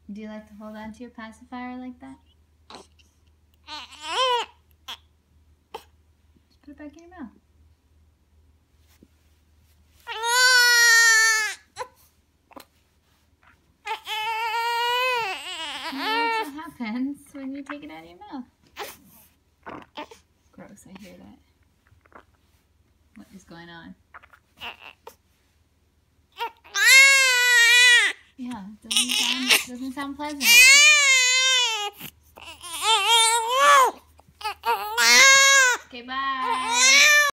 Do you like to hold on to your pacifier like that? Just put it back in your mouth. Now that's what happens when you take it out of your mouth. Gross, I hear that. What is going on? Yeah, doesn't sound pleasant. Okay, bye.